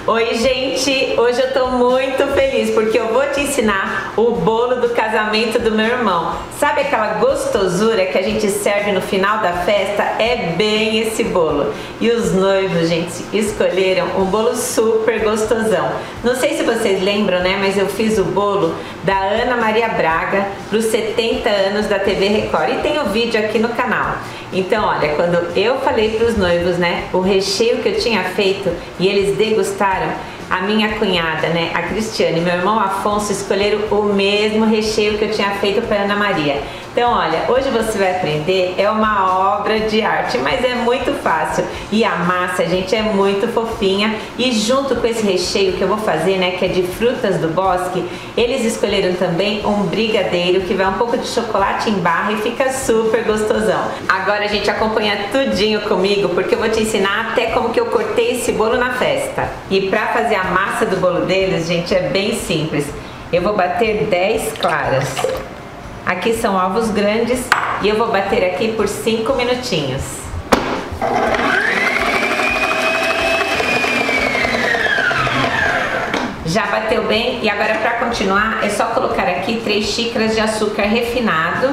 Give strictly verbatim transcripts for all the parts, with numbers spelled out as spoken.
Oi gente, hoje eu tô muito feliz porque eu vou te ensinar o bolo do casamento do meu irmão. Sabe aquela gostosura que a gente serve no final da festa? É bem esse bolo. E os noivos, gente, escolheram um bolo super gostosão. Não sei se vocês lembram, né, mas eu fiz o bolo da Ana Maria Braga para os setenta anos da T V Record e tem o vídeo aqui no canal. Então, olha, quando eu falei para os noivos, né, o recheio que eu tinha feito e eles degustaram, a minha cunhada, né, a Cristiane e meu irmão Afonso escolheram o mesmo recheio que eu tinha feito para Ana Maria. Então, olha, hoje você vai aprender, é uma obra de arte, mas é muito fácil. E a massa, gente, é muito fofinha. E junto com esse recheio que eu vou fazer, né, que é de frutas do bosque, eles escolheram também um brigadeiro que vai um pouco de chocolate em barra e fica super gostosão. Agora a gente acompanha tudinho comigo, porque eu vou te ensinar até como que eu cortei esse bolo na festa. E para fazer a massa do bolo deles, gente, é bem simples. Eu vou bater dez claras. Aqui são ovos grandes e eu vou bater aqui por cinco minutinhos. Já bateu bem e agora para continuar é só colocar aqui três xícaras de açúcar refinado.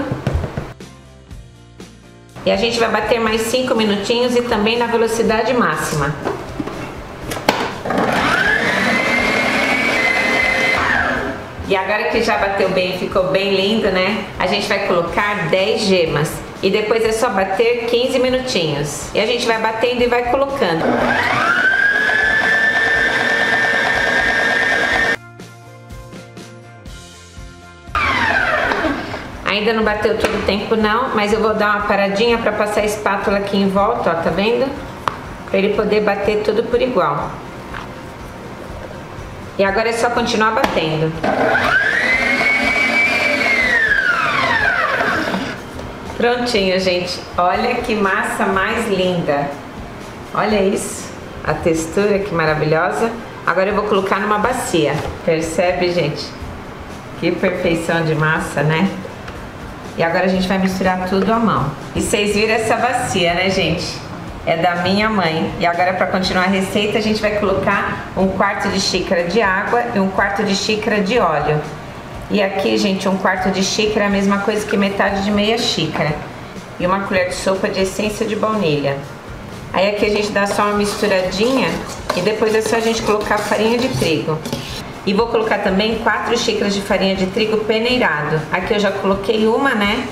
E a gente vai bater mais cinco minutinhos e também na velocidade máxima. E agora que já bateu bem, ficou bem lindo, né? A gente vai colocar dez gemas. E depois é só bater quinze minutinhos. E a gente vai batendo e vai colocando. Ainda não bateu todo o tempo não, mas eu vou dar uma paradinha para passar a espátula aqui em volta, ó, tá vendo? Para ele poder bater tudo por igual. E agora é só continuar batendo. Prontinho, gente. Olha que massa mais linda. Olha isso. A textura que maravilhosa. Agora eu vou colocar numa bacia. Percebe, gente? Que perfeição de massa, né? E agora a gente vai misturar tudo à mão. E vocês viram essa bacia, né, gente? É da minha mãe. E agora, para continuar a receita, a gente vai colocar um quarto de xícara de água e um quarto de xícara de óleo. E aqui, gente, um quarto de xícara é a mesma coisa que metade de meia xícara. E uma colher de sopa de essência de baunilha. Aí aqui a gente dá só uma misturadinha e depois é só a gente colocar farinha de trigo. E vou colocar também quatro xícaras de farinha de trigo peneirado. Aqui eu já coloquei uma, né?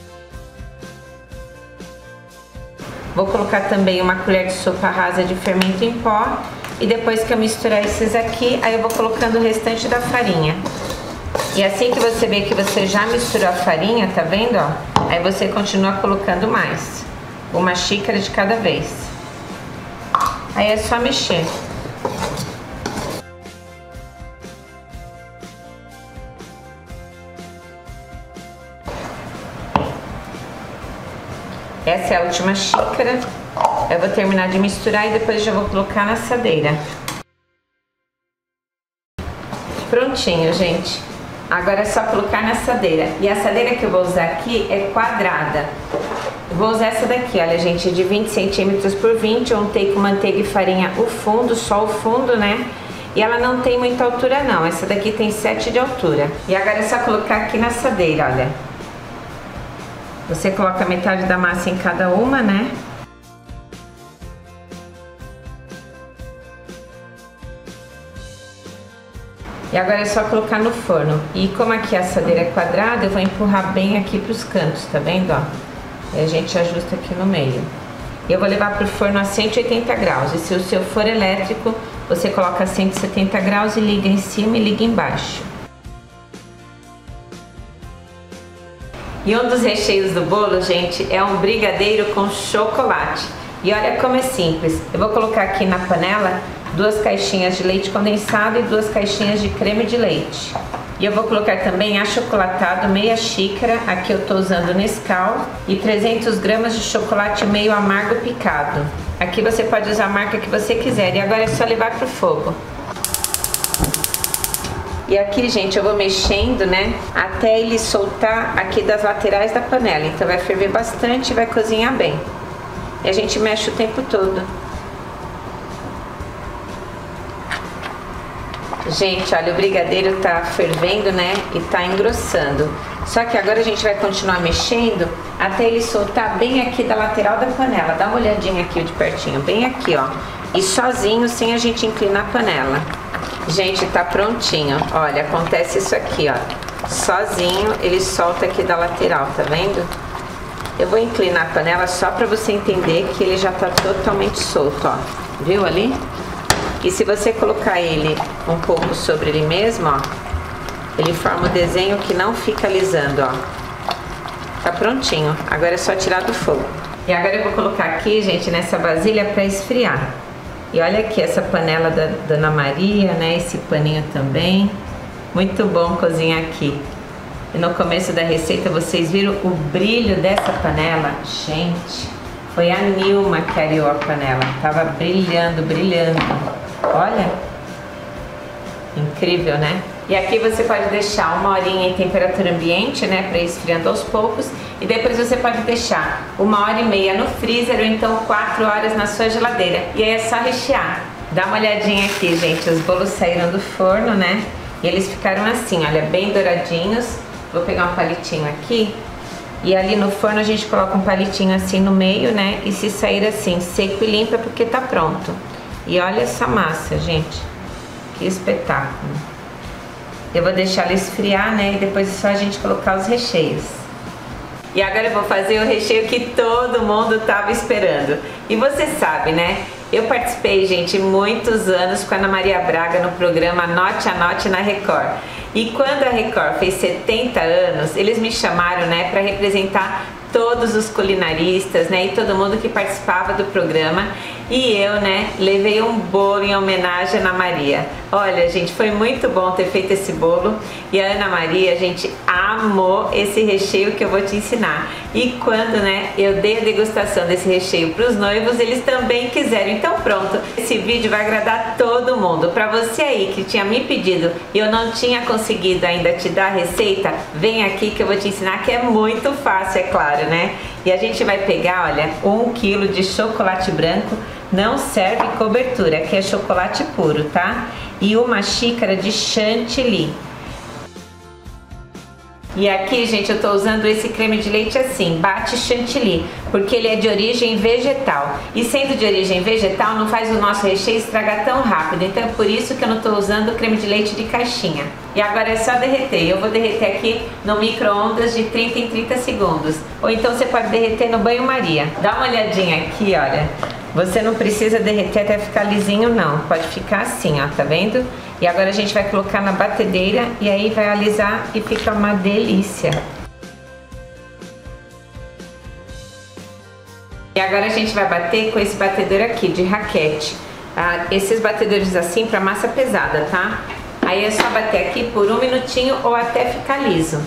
Vou colocar também uma colher de sopa rasa de fermento em pó. E depois que eu misturar esses aqui, aí eu vou colocando o restante da farinha. E assim que você vê que você já misturou a farinha, tá vendo, ó? Aí você continua colocando mais. Uma xícara de cada vez. Aí é só mexer. Essa é a última xícara. Eu vou terminar de misturar e depois já vou colocar na assadeira. Prontinho, gente. Agora é só colocar na assadeira. E a assadeira que eu vou usar aqui é quadrada. Eu vou usar essa daqui, olha, gente, de vinte centímetros por vinte. Eu untei com manteiga e farinha o fundo, só o fundo, né? E ela não tem muita altura não. Essa daqui tem sete de altura. E agora é só colocar aqui na assadeira, olha. Você coloca metade da massa em cada uma, né? E agora é só colocar no forno. E como aqui a assadeira é quadrada, eu vou empurrar bem aqui pros cantos, tá vendo, ó? E a gente ajusta aqui no meio. E eu vou levar pro forno a cento e oitenta graus. E se o seu for elétrico, você coloca a cento e setenta graus e liga em cima e liga embaixo. E um dos recheios do bolo, gente, é um brigadeiro com chocolate. E olha como é simples. Eu vou colocar aqui na panela duas caixinhas de leite condensado e duas caixinhas de creme de leite. E eu vou colocar também achocolatado, meia xícara, aqui eu tô usando Nescau, e trezentos gramas de chocolate meio amargo picado. Aqui você pode usar a marca que você quiser. E agora é só levar pro fogo. E aqui, gente, eu vou mexendo, né, até ele soltar aqui das laterais da panela. Então vai ferver bastante e vai cozinhar bem. E a gente mexe o tempo todo. Gente, olha, o brigadeiro tá fervendo, né? E tá engrossando. Só que agora a gente vai continuar mexendo até ele soltar bem aqui da lateral da panela. Dá uma olhadinha aqui de pertinho, bem aqui, ó. E sozinho, sem a gente inclinar a panela. Gente, tá prontinho. Olha, acontece isso aqui, ó. Sozinho ele solta aqui da lateral, tá vendo? Eu vou inclinar a panela só pra você entender que ele já tá totalmente solto, ó. Viu ali? E se você colocar ele um pouco sobre ele mesmo, ó, ele forma o desenho que não fica alisando, ó. Tá prontinho. Agora é só tirar do fogo. E agora eu vou colocar aqui, gente, nessa vasilha pra esfriar. E olha aqui essa panela da Dona Maria, né? Esse paninho também. Muito bom cozinhar aqui. E no começo da receita vocês viram o brilho dessa panela? Gente, foi a Nilma que areou a panela. Tava brilhando, brilhando. Olha. Incrível, né? E aqui você pode deixar uma horinha em temperatura ambiente, né? Para ir esfriando aos poucos. E depois você pode deixar uma hora e meia no freezer ou então quatro horas na sua geladeira. E aí é só rechear. Dá uma olhadinha aqui, gente. Os bolos saíram do forno, né? E eles ficaram assim, olha, bem douradinhos. Vou pegar um palitinho aqui. E ali no forno a gente coloca um palitinho assim no meio, né? E se sair assim, seco e limpo é porque tá pronto. E olha essa massa, gente. Que espetáculo. Eu vou deixar ela esfriar, né? E depois é só a gente colocar os recheios. E agora eu vou fazer o recheio que todo mundo tava esperando. E você sabe, né? Eu participei, gente, muitos anos com a Ana Maria Braga no programa Anote, Anote na Record. E quando a Record fez setenta anos, eles me chamaram, né, para representar todos os culinaristas, né, e todo mundo que participava do programa. E eu, né, levei um bolo em homenagem à Ana Maria. Olha, gente, foi muito bom ter feito esse bolo. E a Ana Maria, a gente amou esse recheio que eu vou te ensinar. E quando, né, eu dei a degustação desse recheio para os noivos, eles também quiseram. Então pronto, esse vídeo vai agradar todo mundo. Para você aí que tinha me pedido e eu não tinha conseguido ainda te dar a receita, vem aqui que eu vou te ensinar, que é muito fácil, é claro, né? E a gente vai pegar, olha, um quilo de chocolate branco. Não serve cobertura, que é chocolate puro, tá? E uma xícara de chantilly. E aqui, gente, eu tô usando esse creme de leite assim, bate chantilly, porque ele é de origem vegetal. E sendo de origem vegetal, não faz o nosso recheio estragar tão rápido. Então é por isso que eu não tô usando creme de leite de caixinha. E agora é só derreter. Eu vou derreter aqui no micro-ondas de trinta em trinta segundos. Ou então você pode derreter no banho-maria. Dá uma olhadinha aqui, olha. Você não precisa derreter até ficar lisinho, não. Pode ficar assim, ó, tá vendo? E agora a gente vai colocar na batedeira e aí vai alisar e fica uma delícia. E agora a gente vai bater com esse batedor aqui, de raquete. Ah, esses batedores assim para massa pesada, tá? Aí é só bater aqui por um minutinho ou até ficar liso.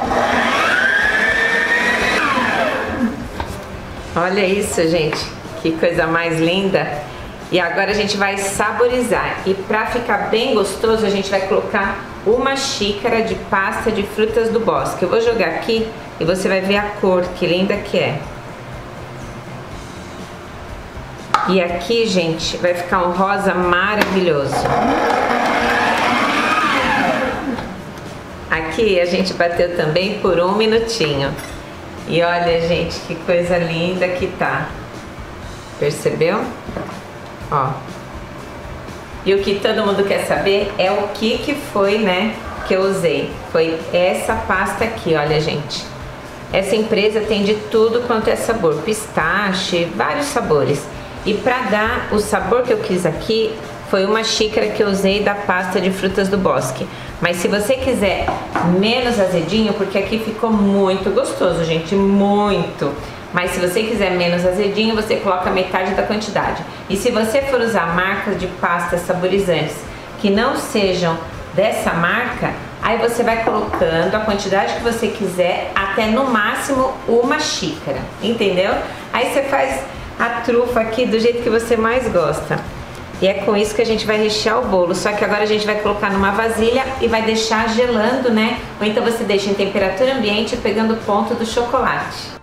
Olha isso, gente. Que coisa mais linda! E agora a gente vai saborizar. E para ficar bem gostoso, a gente vai colocar uma xícara de pasta de frutas do bosque. Eu vou jogar aqui e você vai ver a cor, que linda que é. E aqui, gente, vai ficar um rosa maravilhoso. Aqui a gente bateu também por um minutinho. E olha, gente, que coisa linda que tá. Percebeu? Ó. E o que todo mundo quer saber é o que que foi, né, que eu usei. Foi essa pasta aqui, olha, gente. Essa empresa tem de tudo quanto é sabor. Pistache, vários sabores. E pra dar o sabor que eu quis aqui, foi uma xícara que eu usei da pasta de frutas do bosque. Mas se você quiser menos azedinho, porque aqui ficou muito gostoso, gente, muito. Mas se você quiser menos azedinho, você coloca metade da quantidade. E se você for usar marcas de pastas saborizantes que não sejam dessa marca, aí você vai colocando a quantidade que você quiser, até no máximo uma xícara, entendeu? Aí você faz a trufa aqui do jeito que você mais gosta. E é com isso que a gente vai rechear o bolo. Só que agora a gente vai colocar numa vasilha e vai deixar gelando, né? Ou então você deixa em temperatura ambiente pegando o ponto do chocolate.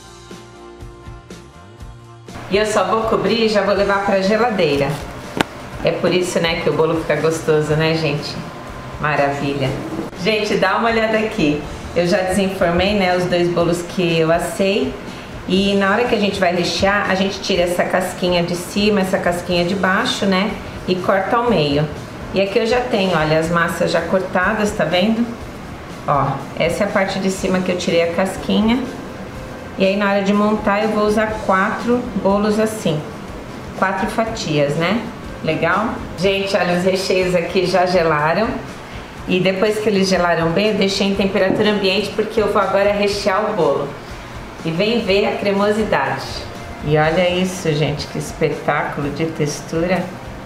E eu só vou cobrir e já vou levar para a geladeira. É por isso, né, que o bolo fica gostoso, né, gente? Maravilha. Gente, dá uma olhada aqui. Eu já desenformei, né, os dois bolos que eu assei. E na hora que a gente vai rechear, a gente tira essa casquinha de cima, essa casquinha de baixo, né? E corta ao meio. E aqui eu já tenho, olha, as massas já cortadas, tá vendo? Ó, essa é a parte de cima que eu tirei a casquinha. E aí na hora de montar eu vou usar quatro bolos assim. Quatro fatias, né? Legal? Gente, olha, os recheios aqui já gelaram. E depois que eles gelaram bem, eu deixei em temperatura ambiente porque eu vou agora rechear o bolo. E vem ver a cremosidade. E olha isso, gente, que espetáculo de textura.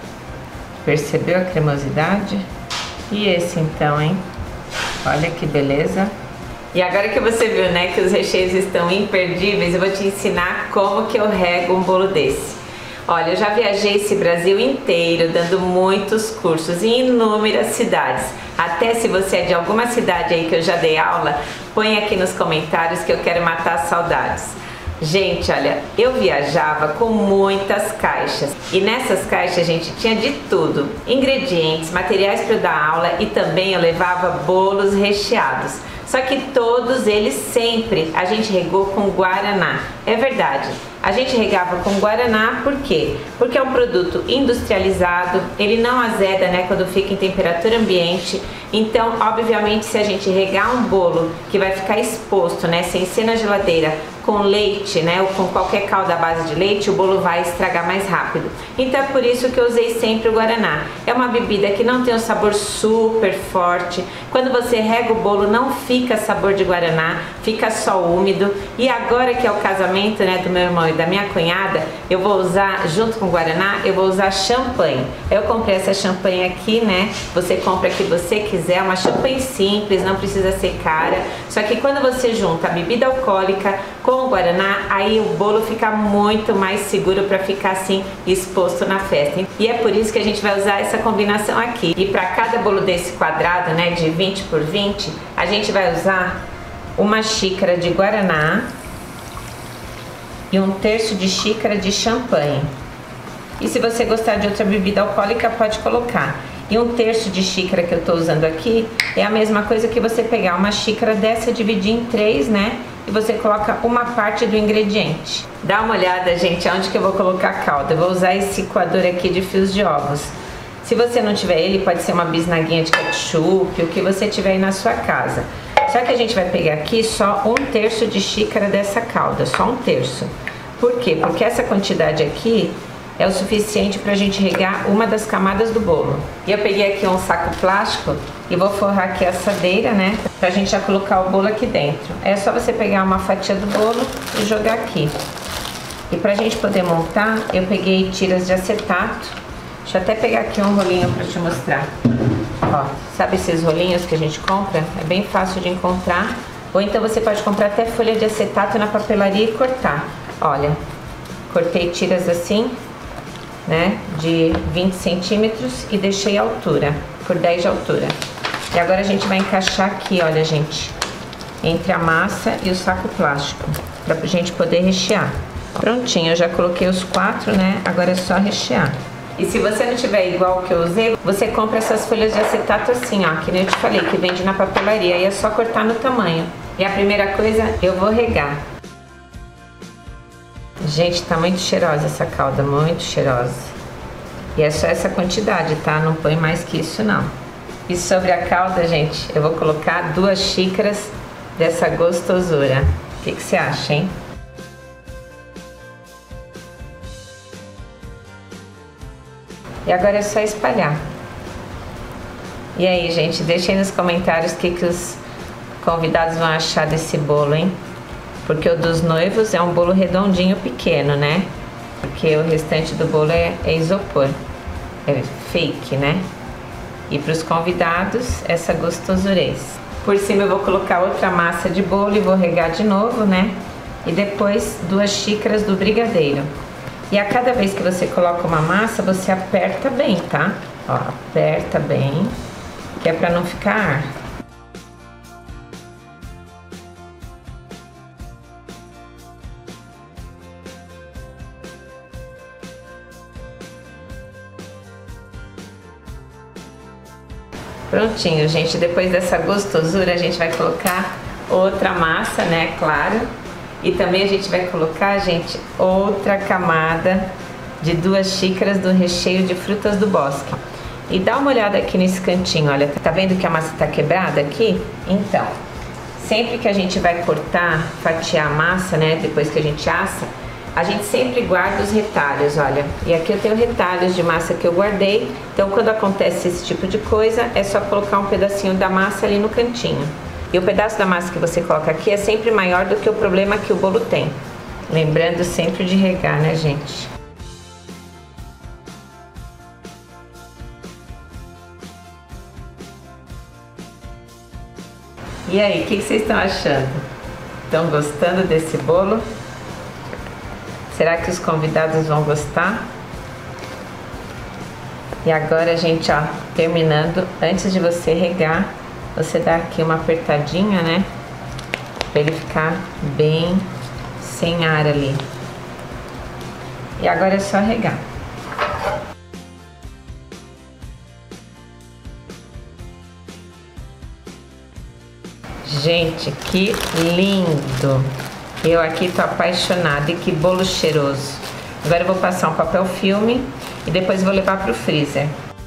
Percebeu a cremosidade? E esse então, hein? Olha que beleza. E agora que você viu, né, que os recheios estão imperdíveis, eu vou te ensinar como que eu rego um bolo desse. Olha, eu já viajei esse Brasil inteiro dando muitos cursos em inúmeras cidades. Até se você é de alguma cidade aí que eu já dei aula, põe aqui nos comentários que eu quero matar saudades. Gente, olha, eu viajava com muitas caixas e nessas caixas a gente tinha de tudo, ingredientes, materiais para eu dar aula e também eu levava bolos recheados. Só que todos eles sempre a gente regou com guaraná. É verdade, a gente regava com guaraná por quê? Porque é um produto industrializado, ele não azeda, né, quando fica em temperatura ambiente. Então, obviamente, se a gente regar um bolo que vai ficar exposto, né, sem ser na geladeira, com leite, né, ou com qualquer calda à base de leite, o bolo vai estragar mais rápido. Então é por isso que eu usei sempre o guaraná. É uma bebida que não tem um sabor super forte. Quando você rega o bolo, não fica sabor de guaraná, fica só úmido. E agora que é o casamento, né, do meu irmão e da minha cunhada, eu vou usar, junto com o guaraná, eu vou usar champanhe. Eu comprei essa champanhe aqui, né, você compra a que você quiser, uma champanhe simples, não precisa ser cara. Só que quando você junta a bebida alcoólica com o guaraná, aí o bolo fica muito mais seguro para ficar assim exposto na festa. E é por isso que a gente vai usar essa combinação aqui. E para cada bolo desse quadrado, né, de vinte por vinte, a gente vai usar uma xícara de guaraná e um terço de xícara de champanhe. E se você gostar de outra bebida alcoólica, pode colocar. E um terço de xícara que eu tô usando aqui é a mesma coisa que você pegar uma xícara dessa, dividir em três, né? E você coloca uma parte do ingrediente. Dá uma olhada, gente, aonde que eu vou colocar a calda. Eu vou usar esse coador aqui de fios de ovos. Se você não tiver ele, pode ser uma bisnaguinha de ketchup, o que você tiver aí na sua casa. Só que a gente vai pegar aqui só um terço de xícara dessa calda, só um terço. Por quê? Porque essa quantidade aqui é o suficiente para a gente regar uma das camadas do bolo. E eu peguei aqui um saco plástico e vou forrar aqui a assadeira, né? Pra gente já colocar o bolo aqui dentro. É só você pegar uma fatia do bolo e jogar aqui. E pra gente poder montar, eu peguei tiras de acetato. Deixa eu até pegar aqui um rolinho pra te mostrar. Ó, sabe esses rolinhos que a gente compra? É bem fácil de encontrar. Ou então você pode comprar até folha de acetato na papelaria e cortar. Olha, cortei tiras assim, né, de vinte centímetros e deixei a altura, por dez de altura. E agora a gente vai encaixar aqui, olha, gente, entre a massa e o saco plástico, pra gente poder rechear. Prontinho, eu já coloquei os quatro, né, agora é só rechear. E se você não tiver igual o que eu usei, você compra essas folhas de acetato assim, ó, que nem eu te falei, que vende na papelaria, e é só cortar no tamanho. E a primeira coisa, eu vou regar. Gente, tá muito cheirosa essa calda, muito cheirosa. E é só essa quantidade, tá? Não põe mais que isso, não. E sobre a calda, gente, eu vou colocar duas xícaras dessa gostosura. O que que você acha, hein? E agora é só espalhar. E aí, gente, deixem nos comentários o que que os convidados vão achar desse bolo, hein? Porque o dos noivos é um bolo redondinho pequeno, né? Porque o restante do bolo é, é isopor, é fake, né? E para os convidados, essa gostosurez. Por cima eu vou colocar outra massa de bolo e vou regar de novo, né? E depois duas xícaras do brigadeiro. E a cada vez que você coloca uma massa, você aperta bem, tá? Ó, aperta bem, que é para não ficar ar. Prontinho, gente. Depois dessa gostosura, a gente vai colocar outra massa, né? Claro. E também a gente vai colocar, gente, outra camada de duas xícaras do recheio de frutas do bosque. E dá uma olhada aqui nesse cantinho, olha. Tá vendo que a massa tá quebrada aqui? Então, sempre que a gente vai cortar, fatiar a massa, né? Depois que a gente assa, a gente sempre guarda os retalhos, olha. E aqui eu tenho retalhos de massa que eu guardei. Então, quando acontece esse tipo de coisa, é só colocar um pedacinho da massa ali no cantinho. E o pedaço da massa que você coloca aqui é sempre maior do que o problema que o bolo tem. Lembrando sempre de regar, né, gente? E aí, o que vocês estão achando? Estão gostando desse bolo? Será que os convidados vão gostar? E agora, gente, ó, terminando, antes de você regar, você dá aqui uma apertadinha, né? Pra ele ficar bem sem ar ali. E agora é só regar. Gente, que lindo! Eu aqui tô apaixonada e que bolo cheiroso. Agora eu vou passar um papel filme e depois vou levar pro freezer.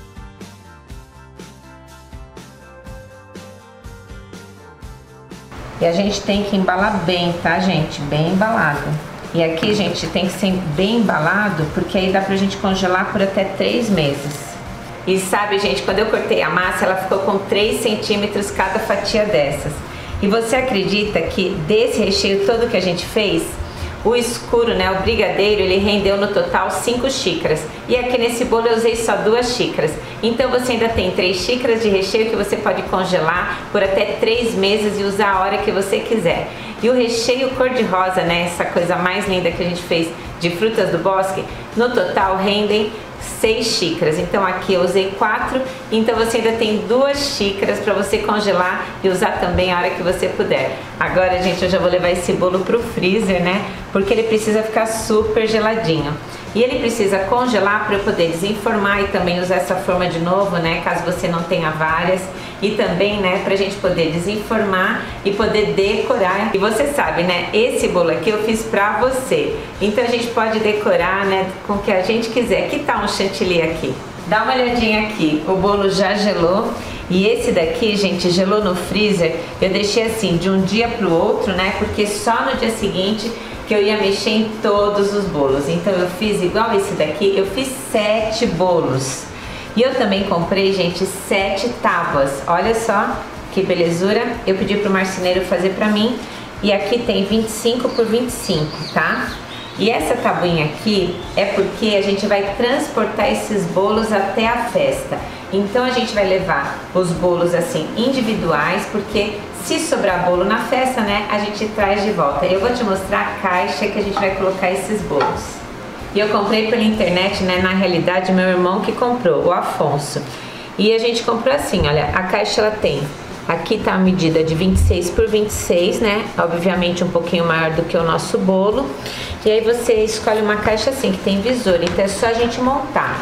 E a gente tem que embalar bem, tá, gente? Bem embalado. E aqui, gente, tem que ser bem embalado, porque aí dá pra gente congelar por até três meses. E sabe, gente, quando eu cortei a massa, ela ficou com três centímetros cada fatia dessas. E você acredita que desse recheio todo que a gente fez, o escuro, né, o brigadeiro, ele rendeu no total cinco xícaras. E aqui nesse bolo eu usei só duas xícaras. Então você ainda tem três xícaras de recheio que você pode congelar por até três meses e usar a hora que você quiser. E o recheio cor-de-rosa, né, essa coisa mais linda que a gente fez de frutas do bosque, no total rendem seis xícaras. Então aqui eu usei quatro, então você ainda tem duas xícaras para você congelar e usar também a hora que você puder. Agora, gente, eu já vou levar esse bolo pro freezer, né? Porque ele precisa ficar super geladinho. E ele precisa congelar para eu poder desenformar e também usar essa forma de novo, né? Caso você não tenha várias. E também, né, pra gente poder desenformar e poder decorar. E você sabe, né, esse bolo aqui eu fiz pra você. Então a gente pode decorar, né, com o que a gente quiser. Que tal um chantilly aqui? Dá uma olhadinha aqui, o bolo já gelou. E esse daqui, gente, gelou no freezer. Eu deixei assim, de um dia pro outro, né, porque só no dia seguinte que eu ia mexer em todos os bolos. Então eu fiz igual esse daqui, eu fiz sete bolos. E eu também comprei, gente, sete tábuas. Olha só que belezura. Eu pedi pro marceneiro fazer pra mim. E aqui tem vinte e cinco por vinte e cinco, tá? E essa tabuinha aqui é porque a gente vai transportar esses bolos até a festa. Então a gente vai levar os bolos assim individuais, porque se sobrar bolo na festa, né, a gente traz de volta. Eu vou te mostrar a caixa que a gente vai colocar esses bolos. E eu comprei pela internet, né? Na realidade, meu irmão que comprou, o Afonso. E a gente comprou assim, olha, a caixa ela tem, aqui tá a medida de vinte e seis por vinte e seis, né? Obviamente um pouquinho maior do que o nosso bolo. E aí você escolhe uma caixa assim, que tem visor, então é só a gente montar.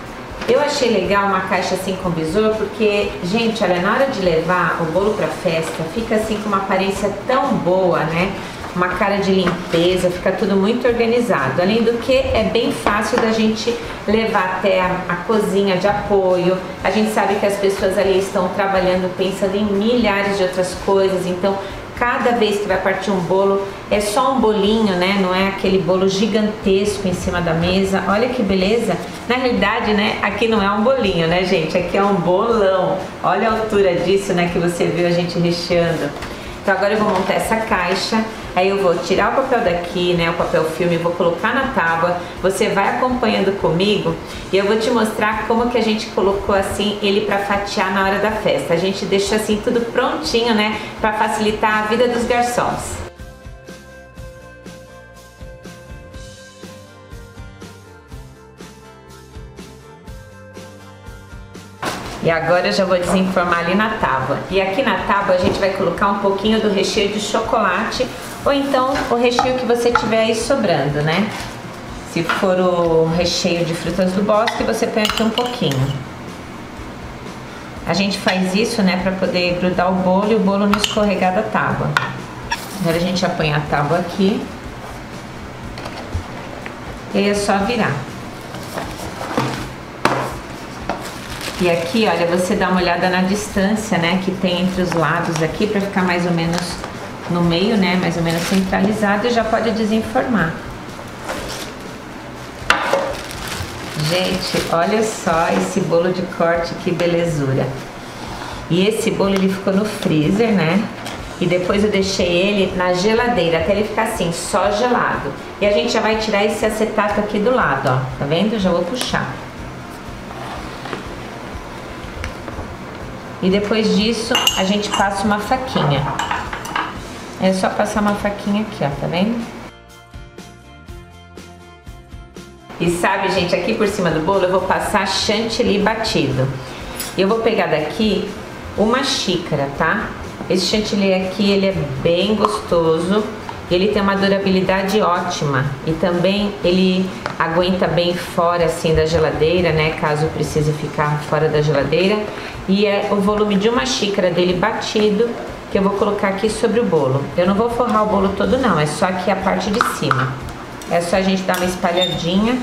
Eu achei legal uma caixa assim com visor, porque, gente, olha, na hora de levar o bolo pra festa, fica assim com uma aparência tão boa, né? Uma cara de limpeza, fica tudo muito organizado. Além do que é bem fácil da gente levar até a, a cozinha de apoio. A gente sabe que as pessoas ali estão trabalhando, pensando em milhares de outras coisas, então cada vez que vai partir um bolo é só um bolinho, né? Não é aquele bolo gigantesco em cima da mesa. Olha que beleza! Na realidade, né? Aqui não é um bolinho, né, gente? Aqui é um bolão. Olha a altura disso, né? Que você viu a gente recheando. Então agora eu vou montar essa caixa. Aí eu vou tirar o papel daqui, né, o papel filme, vou colocar na tábua. Você vai acompanhando comigo e eu vou te mostrar como que a gente colocou assim ele para fatiar na hora da festa. A gente deixou assim tudo prontinho, né, para facilitar a vida dos garçons. E agora eu já vou desenformar ali na tábua. E aqui na tábua a gente vai colocar um pouquinho do recheio de chocolate, ou então o recheio que você tiver aí sobrando, né? Se for o recheio de frutas do bosque, você põe aqui um pouquinho. A gente faz isso, né, para poder grudar o bolo e o bolo não escorregar da tábua. Agora a gente apanha a tábua aqui. E aí é só virar. E aqui, olha, você dá uma olhada na distância, né, que tem entre os lados aqui, para ficar mais ou menos no meio, né, mais ou menos centralizado, e já pode desenformar. Gente, olha só esse bolo de corte, que belezura. E esse bolo ele ficou no freezer, né? E depois eu deixei ele na geladeira até ele ficar assim, só gelado. E a gente já vai tirar esse acetato aqui do lado, ó. Tá vendo? Já vou puxar. E depois disso a gente passa uma faquinha. É só passar uma faquinha aqui, ó, tá vendo? E sabe, gente, aqui por cima do bolo eu vou passar chantilly batido. E eu vou pegar daqui uma xícara, tá? Esse chantilly aqui, ele é bem gostoso. Ele tem uma durabilidade ótima. E também ele aguenta bem fora, assim, da geladeira, né? Caso precise ficar fora da geladeira. E é o volume de uma xícara dele batido que eu vou colocar aqui sobre o bolo. Eu não vou forrar o bolo todo não, é só aqui a parte de cima. É só a gente dar uma espalhadinha.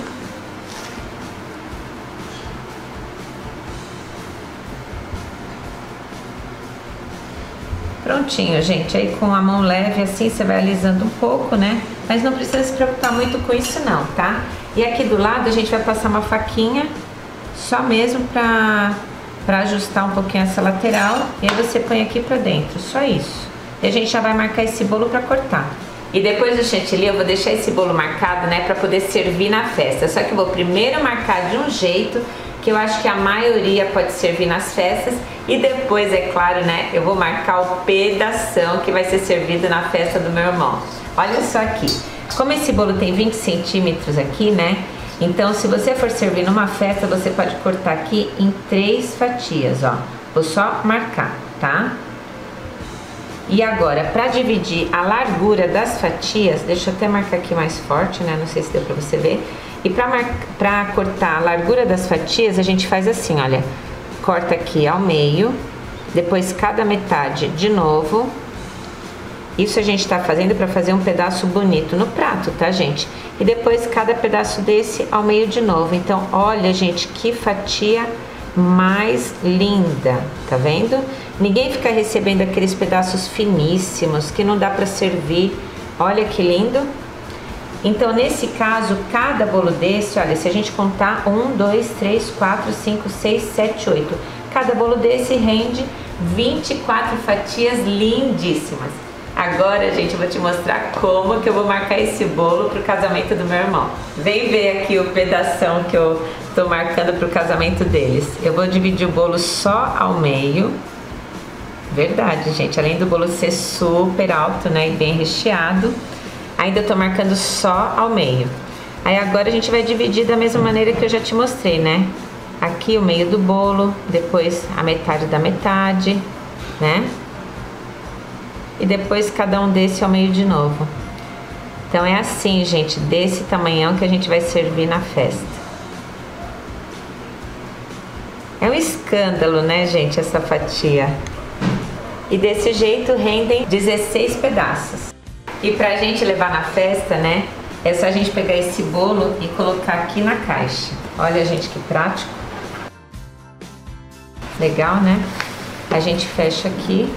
Prontinho, gente. Aí com a mão leve assim, você vai alisando um pouco, né? Mas não precisa se preocupar muito com isso não, tá? E aqui do lado a gente vai passar uma faquinha, só mesmo pra, pra ajustar um pouquinho essa lateral. E aí você põe aqui pra dentro, só isso. E a gente já vai marcar esse bolo pra cortar. E depois do chantilly eu vou deixar esse bolo marcado, né, pra poder servir na festa. Só que eu vou primeiro marcar de um jeito que eu acho que a maioria pode servir nas festas. E depois, é claro, né, eu vou marcar o pedação que vai ser servido na festa do meu irmão. Olha só aqui. Como esse bolo tem vinte centímetros aqui, né, então se você for servir numa festa, você pode cortar aqui em três fatias, ó. Vou só marcar, tá? E agora, para dividir a largura das fatias, deixa eu até marcar aqui mais forte, né? Não sei se deu para você ver. E para cortar a largura das fatias, a gente faz assim, olha. Corta aqui ao meio, depois cada metade de novo. Isso a gente tá fazendo para fazer um pedaço bonito no prato, tá, gente? E depois cada pedaço desse ao meio de novo. Então, olha, gente, que fatia mais linda, tá vendo? Ninguém fica recebendo aqueles pedaços finíssimos que não dá para servir. Olha que lindo. Então, nesse caso, cada bolo desse, olha, se a gente contar um, dois, três, quatro, cinco, seis, sete, oito, cada bolo desse rende vinte e quatro fatias lindíssimas. Agora, gente, eu vou te mostrar como que eu vou marcar esse bolo pro casamento do meu irmão. Vem ver aqui o pedação que eu tô marcando pro casamento deles. Eu vou dividir o bolo só ao meio. Verdade, gente, além do bolo ser super alto, né, e bem recheado, ainda eu tô marcando só ao meio. Aí agora a gente vai dividir da mesma maneira que eu já te mostrei, né? Aqui o meio do bolo, depois a metade da metade, né? E depois cada um desse ao meio de novo. Então é assim, gente, desse tamanhão que a gente vai servir na festa. É um escândalo, né, gente, essa fatia. E desse jeito rendem dezesseis pedaços. E pra gente levar na festa, né, é só a gente pegar esse bolo e colocar aqui na caixa. Olha, gente, que prático. Legal, né? A gente fecha aqui.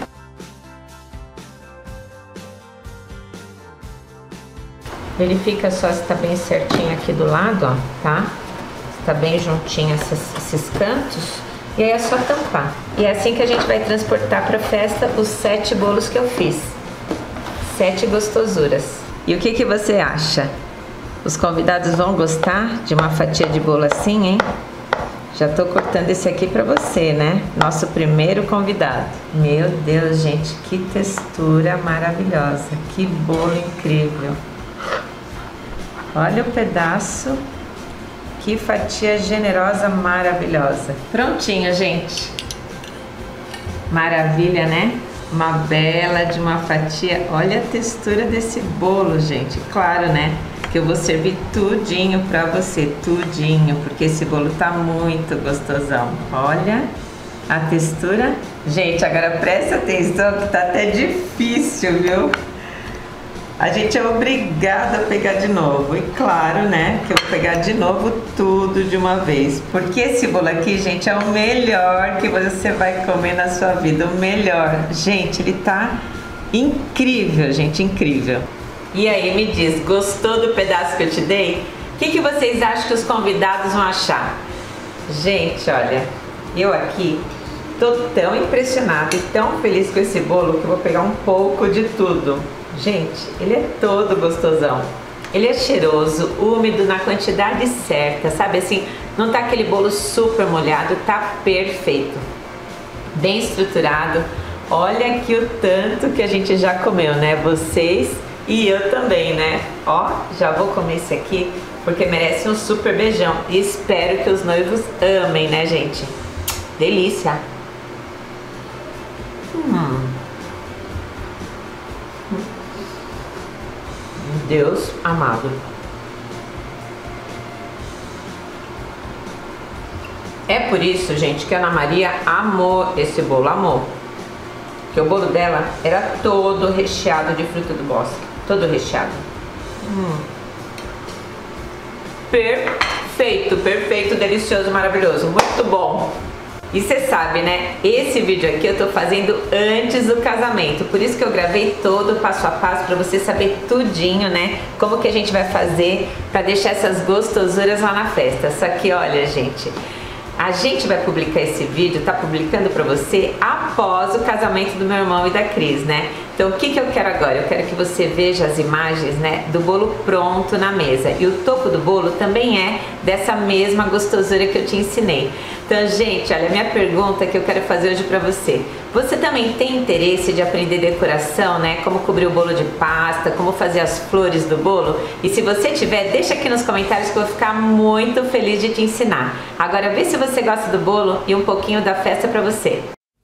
Verifica só se tá bem certinho aqui do lado, ó, tá? Se tá bem juntinho essas, esses cantos. E aí é só tampar. E é assim que a gente vai transportar pra festa os sete bolos que eu fiz. Sete gostosuras. E o que que você acha? Os convidados vão gostar de uma fatia de bolo assim, hein? Já tô cortando esse aqui pra você, né? Nosso primeiro convidado. Meu Deus, gente, que textura maravilhosa. Que bolo incrível. Olha o pedaço. Que fatia generosa, maravilhosa. Prontinho, gente. Maravilha, né? Uma bela de uma fatia. Olha a textura desse bolo, gente. Claro, né? Que eu vou servir tudinho pra você. Tudinho. Porque esse bolo tá muito gostosão. Olha. a textura. Gente, agora presta atenção que tá até difícil, viu? A gente é obrigado a pegar de novo. E claro, né, que eu vou pegar de novo tudo de uma vez. Porque esse bolo aqui, gente, é o melhor que você vai comer na sua vida. O melhor. Gente, ele tá incrível, gente, incrível. E aí, me diz, gostou do pedaço que eu te dei? O que, que vocês acham que os convidados vão achar? Gente, olha, eu aqui tô tão impressionada e tão feliz com esse bolo que eu vou pegar um pouco de tudo. Gente, ele é todo gostosão. Ele é cheiroso, úmido na quantidade certa, sabe assim? Não tá aquele bolo super molhado, tá perfeito. Bem estruturado. Olha aqui o tanto que a gente já comeu, né? Vocês e eu também, né? Ó, já vou comer esse aqui porque merece um super beijão. E espero que os noivos amem, né, gente? Delícia! Hum. Deus amado. É por isso, gente, que a Ana Maria amou esse bolo, amou. Que o bolo dela era todo recheado de fruta do bosque. Todo recheado. Hum. Perfeito, perfeito, delicioso, maravilhoso. Muito bom. E você sabe, né? Esse vídeo aqui eu tô fazendo antes do casamento. Por isso que eu gravei todo o passo a passo pra você saber tudinho, né? Como que a gente vai fazer pra deixar essas gostosuras lá na festa. Só que olha, gente, a gente vai publicar esse vídeo, tá publicando pra você após o casamento do meu irmão e da Cris, né? Então o que que eu quero agora? Eu quero que você veja as imagens, né, do bolo pronto na mesa. E o topo do bolo também é dessa mesma gostosura que eu te ensinei. Então, gente, olha, a minha pergunta que eu quero fazer hoje pra você. Você também tem interesse de aprender decoração, né? Como cobrir o bolo de pasta, como fazer as flores do bolo? E se você tiver, deixa aqui nos comentários que eu vou ficar muito feliz de te ensinar. Agora vê se você gosta do bolo e um pouquinho da festa pra você.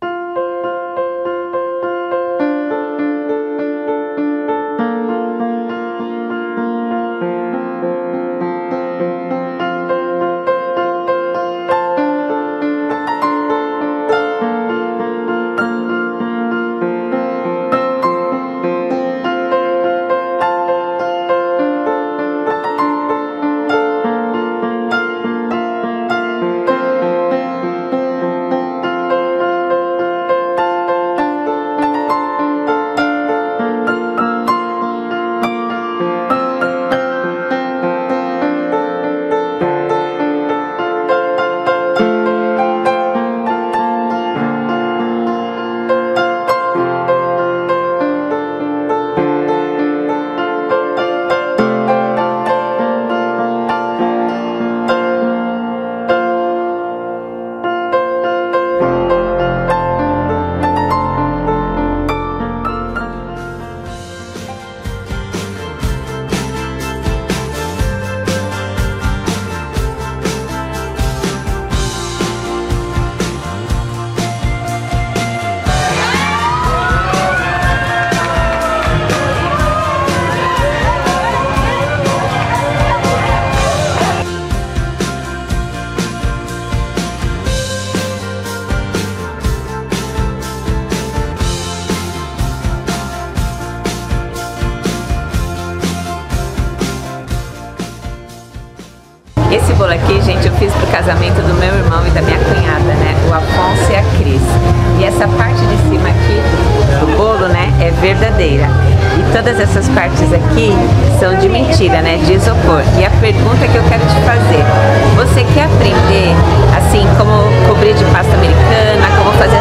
Esse bolo aqui, gente, eu fiz pro casamento do meu irmão e da minha cunhada, né? O Afonso e a Cris. E essa parte de cima aqui do bolo, né, é verdadeira. E todas essas partes aqui são de mentira, né? De isopor. E a pergunta que eu quero te fazer: você quer aprender, assim, como cobrir de pasta americana, como fazer